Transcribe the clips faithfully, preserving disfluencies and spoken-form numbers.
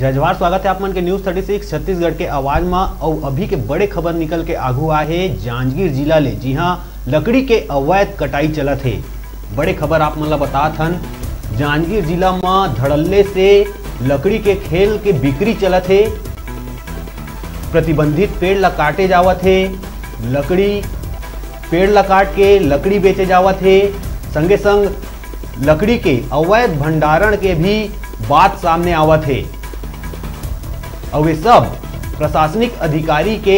जजवार स्वागत है आप मन के न्यूज छत्तीस छत्तीसगढ़ के आवाज में। और अभी के बड़े खबर निकल के आगू आए जांजगीर जिला ले, जी हाँ, लकड़ी के अवैध कटाई चलत है। बड़े खबर आप मन ला बतात हन, जांजगीर जिला में धड़ल्ले से लकड़ी के खेल के बिक्री चलत है। प्रतिबंधित पेड़ ला काटे जावत है, लकड़ी पेड़ ला काट के लकड़ी बेचे जावत है। संगे संग लकड़ी के अवैध भंडारण के भी बात सामने आवत है। और वे सब प्रशासनिक अधिकारी के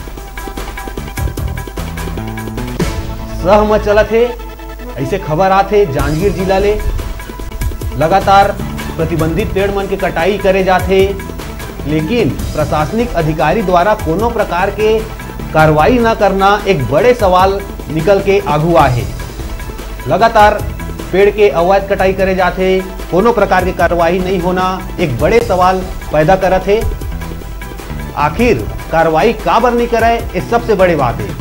सह में चलत है। ऐसे खबर आते जांजगीर जिला ले लगातार प्रतिबंधित पेड़ मन के कटाई करे जाते, लेकिन प्रशासनिक अधिकारी द्वारा कोनो प्रकार के कार्रवाई न करना एक बड़े सवाल निकल के आगू आहे। लगातार पेड़ के अवैध कटाई करे जाते, कोनो प्रकार की कार्रवाई नहीं होना एक बड़े सवाल पैदा करत है। आखिर कार्रवाई काबर नहीं करे, ये सबसे बड़ी बात है।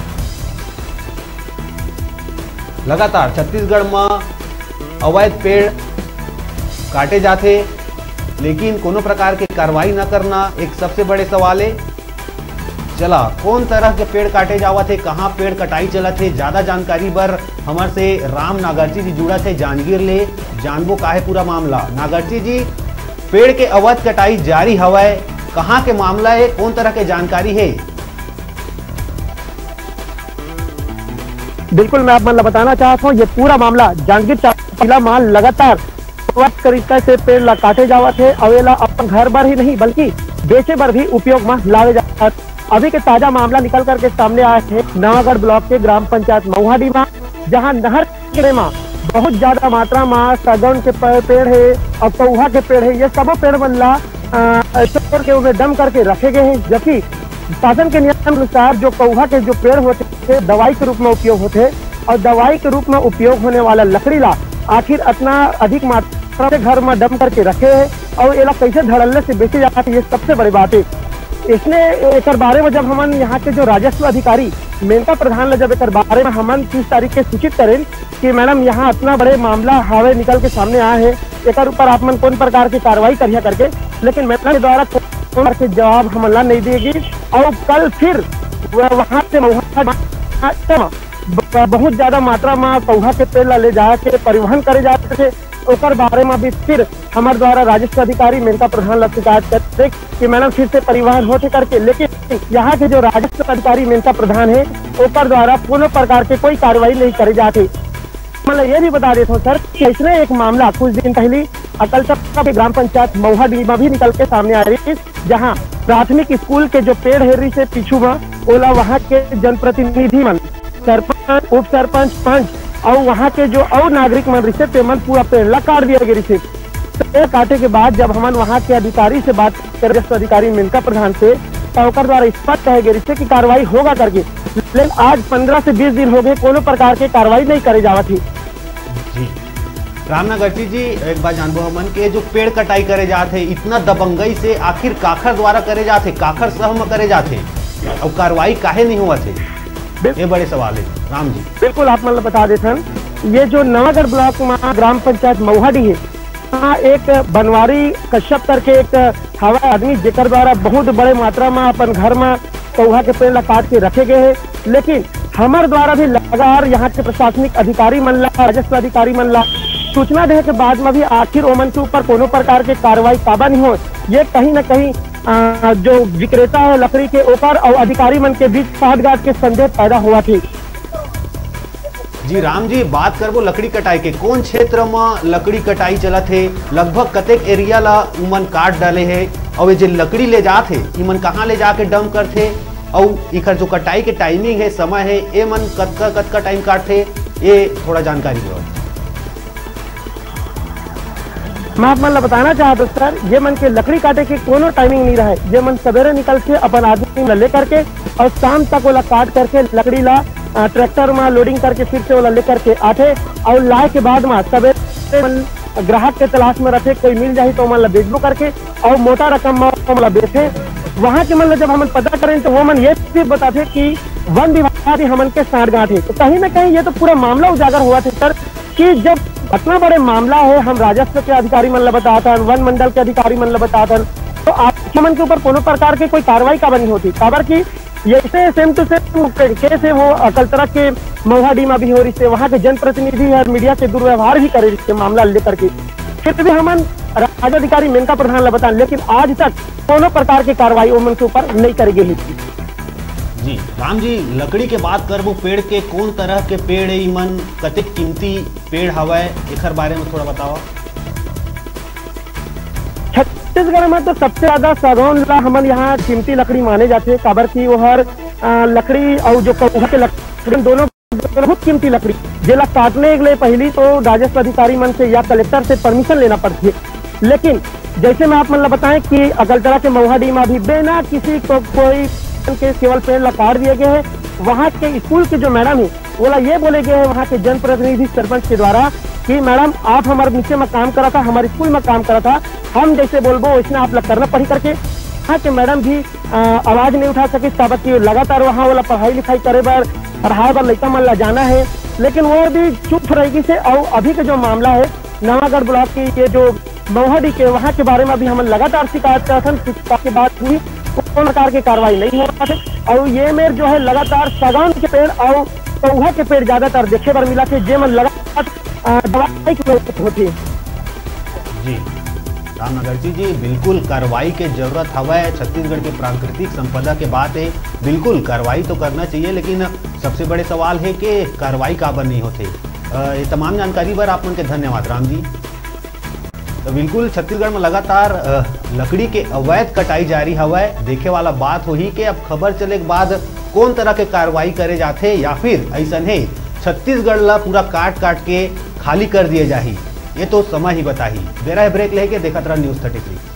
लगातार छत्तीसगढ़ में अवैध पेड़ काटे जाते, लेकिन कोनो प्रकार के कार्रवाई न करना एक सबसे बड़े सवाल है। चला कौन तरह के पेड़ काटे जावत है, कहाँ पेड़ कटाई चलत है, ज्यादा जानकारी बर हमारे से राम नागरची जी जुड़ा थे जांजगीर ले, जानबो का है पूरा मामला। नागरची जी, पेड़ के अवैध कटाई जारी हवै, कहाँ के मामला है, कौन तरह के जानकारी है? बिल्कुल, मैं आप मन बताना चाहता हूँ, ये पूरा मामला जांजगीर जिला में लगातार तरीका से पेड़ ला काटे जावत है। अवेला अपन घर पर ही नहीं बल्कि बेचे पर भी उपयोग में लावे जाता। अभी के ताजा मामला निकल करके सामने आया है नवागढ़ ब्लॉक के ग्राम पंचायत महुआडी में, जहां नहर किनारे में बहुत ज्यादा मात्रा में सागौन के पेड़ है और कौहा के पेड़ है। ये सब पेड़ बल्ला स्टोर के उन्हें दम करके रखे गए हैं, जबकि शासन के नियम अनुसार जो कौहा के जो पेड़ होते थे दवाई के रूप में उपयोग होते, और दवाई के रूप में उपयोग होने वाला लकड़ी ला आखिर इतना अधिक मात्रा में घर में दम करके रखे है और ये कैसे धड़ल्ले से बेचे जाते हैं, ये सबसे बड़ी बात है। इसने एक बारे में जब हम यहाँ के जो राजस्व अधिकारी मेनका प्रधान ने जब एक बारे में हम तीस तारीख के सूचित करें कि मैडम यहाँ इतना बड़े मामला हावे निकल के सामने आए हैं, एक ऊपर आप मन कौन प्रकार की कार्रवाई करिए करके, लेकिन मैडम के द्वारा कौन के जवाब हमला नहीं देगी। और कल फिर वहाँ से बहुत ज्यादा मात्रा में कौहा के पेड़ ले जाके परिवहन करे जाते थे, ओकर बारे में भी फिर हमारे द्वारा राजस्व अधिकारी मेनका प्रधान लग शिकायत करते कि मैडम फिर से परिवहन होते करके, लेकिन यहाँ के जो राजस्व अधिकारी मेनका प्रधान है ओकर द्वारा कोनो प्रकार के कोई कार्रवाई नहीं करे जाती। मतलब ये भी बता देता हूँ सर कि इसने एक मामला कुछ दिन पहले अकलतरा के ग्राम पंचायत महुआडी में भी निकल के सामने आ रही, जहाँ प्राथमिक स्कूल के जो पेड़ हेरी से पीछू में ओला वहाँ के जनप्रतिनिधि मन, सरपंच, उप सरपंच, पंच और वहाँ के जो और नागरिक मन रिश्ते पे मन पूरा पेड़ ला काट दिया गया रिश्ते। पेड़ काटे के बाद जब हम वहाँ के अधिकारी से बात कर अधिकारी मेनका प्रधान से तो द्वारा स्पष्ट कहे गए रिश्ते की कार्रवाई होगा करके, लेकिन आज पंद्रह से बीस दिन हो गए कोनो प्रकार के कार्रवाई नहीं करे जावत थी। जी रामनागरची जी, एक बात जानबो हमन के जो पेड़ कटाई करे जाते इतना दबंगई से आखिर काखर द्वारा करे जाते, काखर सह में करे जाते और कार्रवाई काहे नहीं हुआ थे, ये बड़े सवाल है। राम जी, बिल्कुल आप मतलब बता देते हैं, ये जो नवागढ़ ब्लॉक में ग्राम पंचायत महुआडी है, वहाँ एक बनवारी कश्यप करके एक हवा आदमी जेकर द्वारा बहुत बड़े मात्रा में अपन घर में कौहा के पेड़ ला काट के रखे गए हैं, लेकिन हमारे द्वारा भी लगातार यहाँ के प्रशासनिक अधिकारी मन ला, राजस्व अधिकारी मन ला सूचना देने के बाद में भी आखिर ओमन के ऊपर कोनो प्रकार के कार्रवाई काबा नहीं हो। ये कहीं न कहीं आ, जो विक्रेता है लकड़ी के ऊपर और अधिकारी मन के बीच साठगांठ के संदेह पैदा हुआ थी। जी राम जी, बात करबो लकड़ी कटाई के, कौन क्षेत्र में लकड़ी कटाई चलत है, लगभग कतेक एरिया ला उमन काट डाले है, और ये जो लकड़ी ले जाते इमन कहाँ ले जाके डंप करते, और इकर जो कटाई के टाइमिंग है, समय है, ये मन कतका कतका टाइम काटते, ये थोड़ा जानकारी दो। मैं आप मन बताना चाहता हूँ सर, ये मन के लकड़ी काटे के कोनो टाइमिंग नहीं रहा है। ये मन सवेरे निकल के अपन आदमी ले करके और शाम तक वो काट करके लकड़ी ला ट्रैक्टर में लोडिंग करके फिर से वो लेकर के आते और लाए के बाद में सवेरे ग्राहक के तलाश में रखे, कोई मिल जाए तो मन बेचबो करके और मोटा रकम में बेचे। वहाँ के मन जब हम पता करें तो वो मन ये भी बताते कि वन विभाग हमन के साठगांठ है, तो कहीं ना कहीं ये तो पूरा मामला उजागर हुआ था सर कि जब इतना बड़े मामला है, हम राजस्व के अधिकारी मन बताता, वन मंडल के अधिकारी मन बताता, तो आप मन के ऊपर कोनो प्रकार के कोई कार्रवाई का बनी होती खबर की ये सेम टू सेम केस है वो अकलतरा के महुआडी में भी हो रही है, वहाँ के जनप्रतिनिधि और मीडिया से दुर्व्यवहार भी करे रही मामला लेकर के। फिर भी हम राजाधिकारी मेनका प्रधान ला बताएं, लेकिन आज तक कोनो प्रकार की कार्रवाई उमन के ऊपर नहीं करी गई थी। जी राम जी, लकड़ी के बात करबो, पेड़ के कौन तरह के पेड़ है इमन, कतेक कीमती पेड़ हवा एक बारे में थोड़ा बताओ। छत्तीसगढ़ में तो सबसे ज्यादा सागौन ला हमन यहाँ कीमती लकड़ी माने जाते हैं, काबर की वो हर लकड़ी और जो कौहा के लकड़ी दोनों बहुत कीमती लकड़ी जेला काटने के लिए पहली तो राजस्व अधिकारी मन से या कलेक्टर से परमिशन लेना पड़ती है। लेकिन जैसे मैं आप मन बताएं कि अकलतरा के महुआडी में भी बिना किसी को कोई के केवल पेड़ ला काट दिए गए हैं। वहाँ के स्कूल के जो मैडम है बोला ये बोले गए हैं वहाँ के जनप्रतिनिधि सरपंच के द्वारा कि मैडम आप हमारे नीचे में काम करा था, हमारे स्कूल में काम करा था, हम जैसे बोलबो वैसे आप लोग करना पड़ी करके। वहाँ के मैडम भी आ, आवाज नहीं उठा सके, साबत लगातार वहाँ वाला पढ़ाई लिखाई करे बर पढ़ाए बर लड़का मन ला जाना है, लेकिन वो भी चुप रहेगी से। और अभी का जो मामला है नवागढ़ ब्लॉक की ये जो महुआडी के वहाँ के बारे में अभी हम लगातार शिकायत करते के बाद भी कोई प्रकार की कार्रवाई नहीं हो रहा है। और ये मेर जो है लगातार सागौन के पेड़ और कौहा के पेड़ ज्यादातर देखे बर मिला थे, जे मन लगातार दवाई की जरूरत होती है। जी रामनगर जी जी बिल्कुल कार्रवाई के जरूरत हवा है। छत्तीसगढ़ की प्राकृतिक संपदा के बात है, बिल्कुल कार्रवाई तो करना चाहिए, लेकिन सबसे बड़े सवाल है कि कार्रवाई काबर नहीं होते। ये तमाम जानकारी पर आप उनके धन्यवाद राम जी। तो बिल्कुल छत्तीसगढ़ में लगातार लकड़ी के अवैध कटाई जारी हवा है। देखे वाला बात हो ही कि अब खबर चले के बाद कौन तरह के कार्रवाई करे जाते या फिर ऐसा है छत्तीसगढ़ ला पूरा काट काट के खाली कर दिए जाही, ये तो समय ही बताही। बेरा ब्रेक लेके देखत रहा न्यूज़ थर्टी थ्री।